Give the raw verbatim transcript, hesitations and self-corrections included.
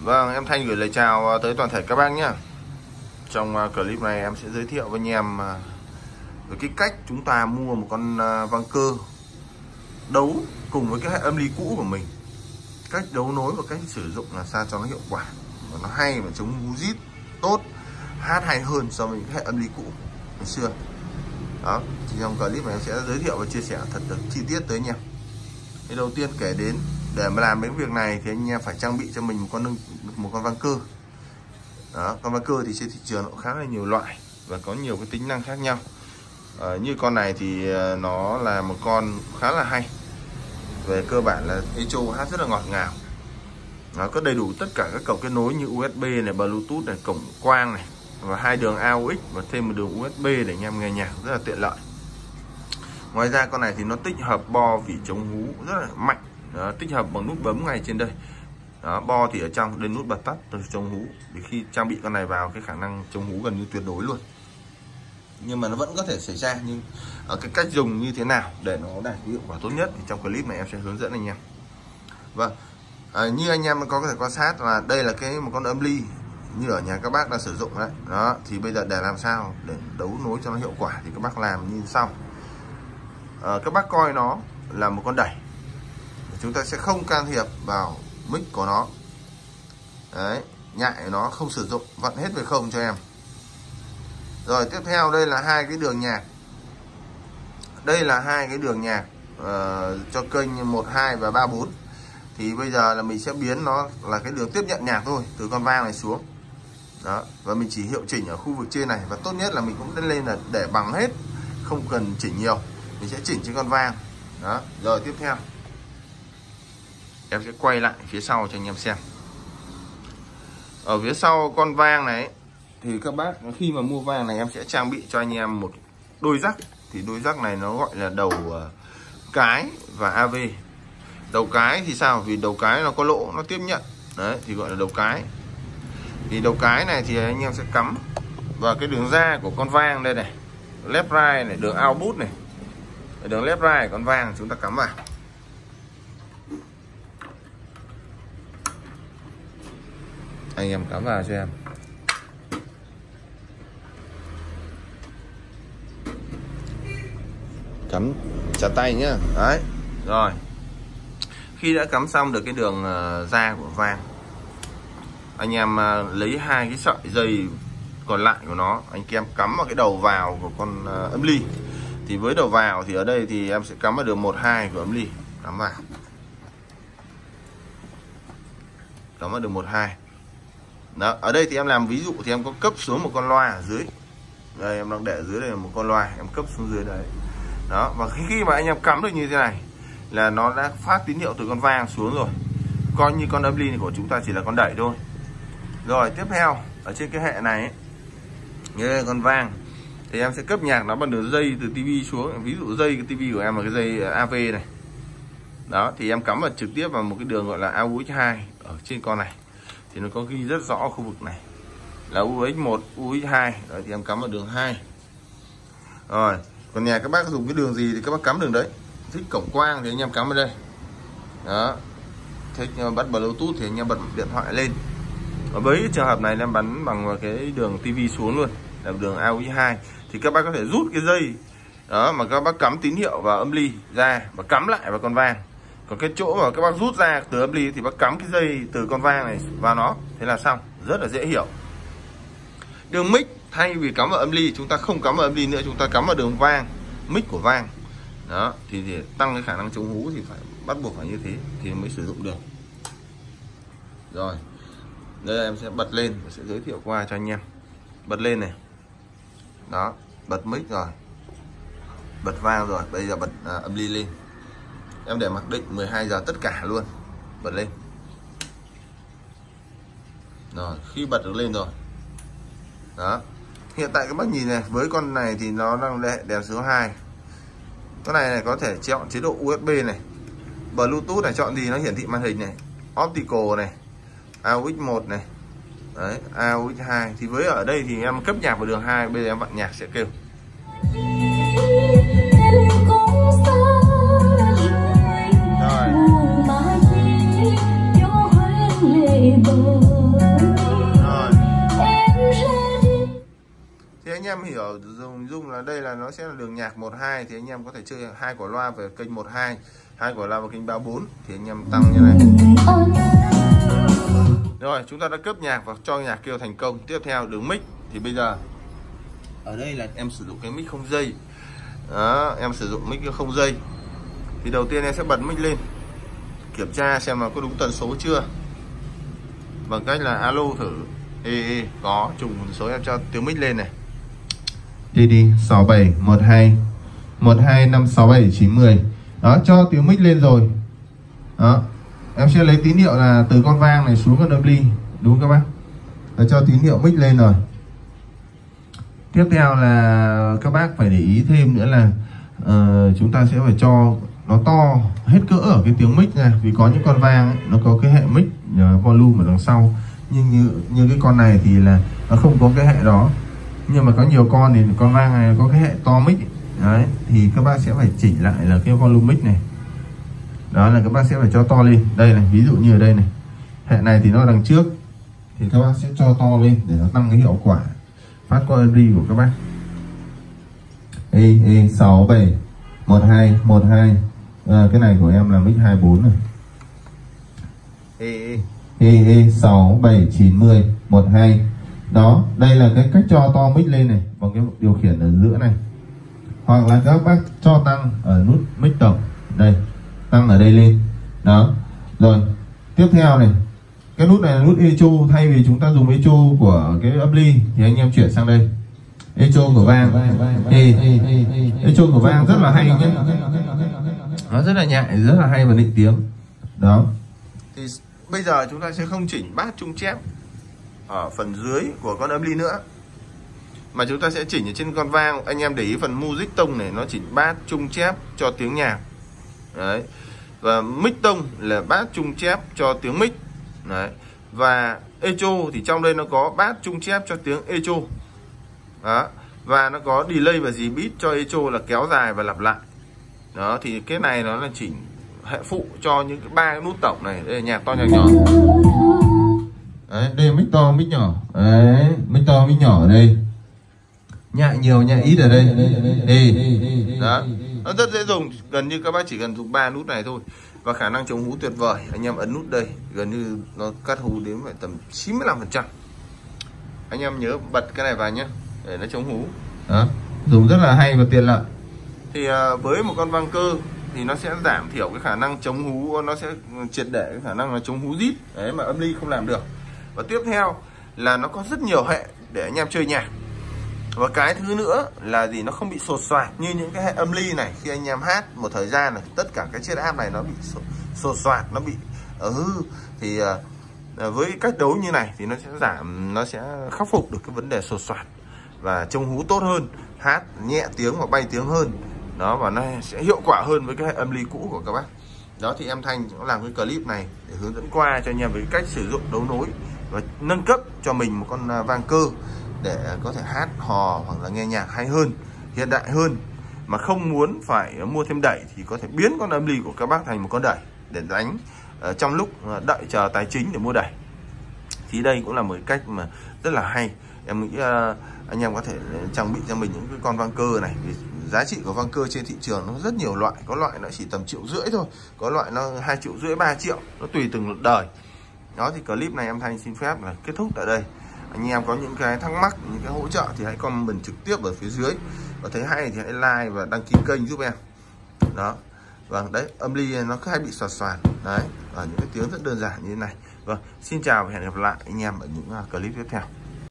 Vâng, em Thanh gửi lời chào tới toàn thể các bác nhé. Trong clip này em sẽ giới thiệu với anh em về cái cách chúng ta mua một con vang cơ đấu cùng với cái hệ âm ly cũ của mình. Cách đấu nối và cách sử dụng là sao cho nó hiệu quả và nó hay và chống hú rít tốt, hát hay hơn so với những hệ âm ly cũ ngày xưa. Đó, thì trong clip này em sẽ giới thiệu và chia sẻ thật được chi tiết tới anh em. Thì đầu tiên kể đến để mà làm cái việc này thì anh em phải trang bị cho mình một con một con vang cơ. Đó, con vang cơ thì trên thị trường nó khá là nhiều loại và có nhiều cái tính năng khác nhau. À, như con này thì nó là một con khá là hay. Về cơ bản là echo hát rất là ngọt ngào. Nó có đầy đủ tất cả các cổng kết nối như u ét bê này, Bluetooth này, cổng quang này và hai đường a u ích và thêm một đường u ét bê để anh em nghe nhạc rất là tiện lợi. Ngoài ra con này thì nó tích hợp bo vỉ chống hú rất là mạnh. Đó, tích hợp bằng nút bấm ngay trên đây. Đó, bo thì ở trong, đây nút bật tắt từ chống hú. Thì khi trang bị con này vào cái khả năng chống hú gần như tuyệt đối luôn. Nhưng mà nó vẫn có thể xảy ra, nhưng ở cái cách dùng như thế nào để nó đạt hiệu quả tốt nhất thì trong clip này em sẽ hướng dẫn anh em. Vâng, à, như anh em có thể quan sát là đây là cái một con âm ly như ở nhà các bác đang sử dụng đấy. Đó, thì bây giờ để làm sao để đấu nối cho nó hiệu quả thì các bác làm như sau. À, các bác coi nó là một con đẩy, chúng ta sẽ không can thiệp vào mic của nó. Đấy, nhại nó không sử dụng, vặn hết về không cho em. Rồi tiếp theo đây là hai cái đường nhạc. Đây là hai cái đường nhạc uh, cho kênh một, hai và ba, bốn. Thì bây giờ là mình sẽ biến nó là cái đường tiếp nhận nhạc thôi, từ con vang này xuống. Đó, và mình chỉ hiệu chỉnh ở khu vực trên này, và tốt nhất là mình cũng lên là để bằng hết, không cần chỉnh nhiều. Mình sẽ chỉnh trên con vang. Đó, rồi tiếp theo em sẽ quay lại phía sau cho anh em xem. Ở phía sau con vang này thì các bác khi mà mua vang này em sẽ trang bị cho anh em một đôi rắc. Thì đôi rắc này nó gọi là đầu cái và a vê. Đầu cái thì sao? Vì đầu cái nó có lỗ, nó tiếp nhận. Đấy, thì gọi là đầu cái. Thì đầu cái này thì anh em sẽ cắm vào cái đường ra của con vang đây này. Left right này, đường output này. Đường left right con vang chúng ta cắm vào. Anh em cắm vào cho em. Cắm chặt tay nhá. Đấy. Rồi. Khi đã cắm xong được cái đường uh, ra của vang, anh em uh, lấy hai cái sợi dây còn lại của nó, anh em cắm vào cái đầu vào của con uh, âm ly. Thì với đầu vào thì ở đây thì em sẽ cắm vào đường một, hai của âm ly, cắm vào. Cắm vào đường một, hai. Đó, ở đây thì em làm ví dụ thì em có cấp xuống một con loa ở dưới. Đây em đang để dưới đây là một con loa, em cấp xuống dưới đấy. Đó, và khi, khi mà anh em cắm được như thế này là nó đã phát tín hiệu từ con vang xuống rồi. Coi như con âm ly này của chúng ta chỉ là con đẩy thôi. Rồi tiếp theo ở trên cái hệ này ấy, như đây con vang thì em sẽ cấp nhạc nó bằng đường dây từ tivi xuống. Ví dụ dây cái tivi của em là cái dây a vê này. Đó, thì em cắm vào trực tiếp vào một cái đường gọi là a u ích hai ở trên con này. Thì nó có ghi rất rõ khu vực này là u ích một, u ích hai. Đấy, thì em cắm vào đường hai. Rồi, còn nhà các bác dùng cái đường gì thì các bác cắm đường đấy. Thích cổng quang thì anh em cắm vào đây. Đó. Thích bắt Bluetooth thì anh em bật điện thoại lên. Ở với trường hợp này em bắn bằng cái đường tivi xuống luôn, là đường a u ích hai. Thì các bác có thể rút cái dây đó mà các bác cắm tín hiệu vào âm ly ra và cắm lại vào con vang. Còn cái chỗ mà các bác rút ra từ âm ly thì bác cắm cái dây từ con vang này vào nó, thế là xong, rất là dễ hiểu. Đường mic thay vì cắm vào âm ly, chúng ta không cắm vào âm ly nữa, chúng ta cắm vào đường vang, mic của vang. Đó, thì để tăng cái khả năng chống hú thì phải bắt buộc phải như thế thì mới sử dụng được. Rồi, đây em sẽ bật lên và sẽ giới thiệu qua cho anh em. Bật lên này. Đó, bật mic rồi, bật vang rồi, bây giờ bật à, âm ly lên. Em để mặc định mười hai giờ tất cả luôn. Bật lên. Rồi, khi bật được lên rồi. Đó. Hiện tại các bác nhìn này, với con này thì nó đang đèn số hai. Con này này có thể chọn chế độ u ét bê này, Bluetooth này, chọn gì nó hiển thị màn hình này, Optical này, a u ích một này. Đấy, a u ích hai. Thì với ở đây thì em cấp nhạc vào đường hai, bây giờ em vặn nhạc sẽ kêu. Rồi. Rồi. Thì anh em hiểu dùng dung là đây là nó sẽ là đường nhạc một hai, thì anh em có thể chơi hai quả loa về kênh một hai, hai quả loa vào kênh ba bốn, thì anh em tăng như này. Rồi chúng ta đã cấp nhạc và cho nhạc kêu thành công. Tiếp theo đường mic thì bây giờ ở đây là em sử dụng cái mic không dây. Đó, em sử dụng mic không dây. Thì đầu tiên em sẽ bật mic lên, kiểm tra xem là có đúng tần số chưa, bằng cách là alo thử. Ê, ê, có trùng tần số, em cho tiếng mic lên này. Đi đi sáu bảy một hai một hai năm sáu bảy chín mười. Đó, cho tiếng mic lên rồi. Đó, em sẽ lấy tín hiệu là từ con vang này xuống con âm ly, đúng các bác? Đã cho tín hiệu mic lên rồi. Tiếp theo là các bác phải để ý thêm nữa là uh, chúng ta sẽ phải cho nó to hết cỡ ở cái tiếng mic này, vì có những con vang ấy, nó có cái hệ mic uh, volume ở đằng sau, nhưng như như cái con này thì là nó không có cái hệ đó. Nhưng mà có nhiều con thì con vang này có cái hệ to mic ấy. Đấy, thì các bác sẽ phải chỉnh lại là cái volume mic này. Đó là các bác sẽ phải cho to lên. Đây này, ví dụ như ở đây này, hệ này thì nó đằng trước, thì các bác sẽ cho to lên để nó tăng cái hiệu quả phát qua âm ly của các bác. E E sáu bảy một hai một hai. À, cái này của em là mic hai bốn này. E E E E sáu bảy chín mười một hai. Đó, đây là cái cách cho to mic lên này bằng cái điều khiển ở giữa này. Hoặc là các bác cho tăng ở nút mic tổng đây, tăng ở đây lên. Đó. Rồi, tiếp theo này, cái nút này là nút echo, thay vì chúng ta dùng echo của cái âm ly thì anh em chuyển sang đây. Echo của vang, e, echo của vang rất là hay nhé, nó rất là nhạy, rất là hay và định tiếng. Đó. Thì bây giờ chúng ta sẽ không chỉnh bát trung chép ở phần dưới của con âm ly nữa, mà chúng ta sẽ chỉnh ở trên con vang. Anh em để ý phần music tông này, nó chỉnh bát trung chép cho tiếng nhạc. Đấy. Và mic tông là bát trung chép cho tiếng mic. Đấy. Và echo thì trong đây nó có bát trung chép cho tiếng echo. Đó. Và nó có delay và dì beat cho echo là kéo dài và lặp lại. Đó, thì cái này nó là chỉnh hệ phụ cho những cái ba cái nút tổng này. Đây là nhạc to nhạc nhỏ. Đấy, đây là mic to mic nhỏ. Đấy, mic to mic nhỏ ở đây. Nhạc nhiều nhạc ít ở đây. Đây. Đó. Nó rất dễ dùng, gần như các bác chỉ cần dùng ba nút này thôi. Và khả năng chống hú tuyệt vời. Anh em ấn nút đây, gần như nó cắt hú đến phải tầm chín mươi lăm phần trăm. Anh em nhớ bật cái này vào nhé, để nó chống hú. Đó, dùng rất là hay và tiện lợi. Thì uh, với một con vang cơ thì nó sẽ giảm thiểu cái khả năng chống hú, nó sẽ triệt để cái khả năng là chống hú rít. Đấy mà âm ly không làm được. Và tiếp theo là nó có rất nhiều hệ để anh em chơi nhạc. Và cái thứ nữa là gì, nó không bị sột soạt như những cái hệ âm ly này. Khi anh em hát một thời gian này, tất cả cái chiếc áp này nó bị sột soạt, nó bị ở hư. Thì uh, với cách đấu như này thì nó sẽ giảm, nó sẽ khắc phục được cái vấn đề sột soạt và chống hú tốt hơn, hát nhẹ tiếng và bay tiếng hơn. Đó, và nó sẽ hiệu quả hơn với cái hệ âm ly cũ của các bác. Đó, thì em Thanh cũng làm cái clip này để hướng dẫn qua cho anh em về cách sử dụng đấu nối và nâng cấp cho mình một con vang cơ để có thể hát hò hoặc là nghe nhạc hay hơn, hiện đại hơn, mà không muốn phải mua thêm đẩy thì có thể biến con âm ly của các bác thành một con đẩy để đánh uh, trong lúc đợi chờ tài chính để mua đẩy. Thì đây cũng là một cách mà rất là hay. Em nghĩ uh, anh em có thể trang bị cho mình những cái con vang cơ này, vì giá trị của vang cơ trên thị trường nó rất nhiều loại. Có loại nó chỉ tầm triệu rưỡi thôi, có loại nó hai triệu rưỡi, ba triệu, nó tùy từng đời. Đó, thì clip này em Thanh xin phép là kết thúc tại đây. Anh em có những cái thắc mắc, những cái hỗ trợ thì hãy comment trực tiếp ở phía dưới. Và thấy hay thì hãy like và đăng ký kênh giúp em. Đó. Vâng, đấy, âm ly nó cứ hay bị xoạt xoạt. Đấy, và những cái tiếng rất đơn giản như thế này. Vâng, xin chào và hẹn gặp lại anh em ở những clip tiếp theo.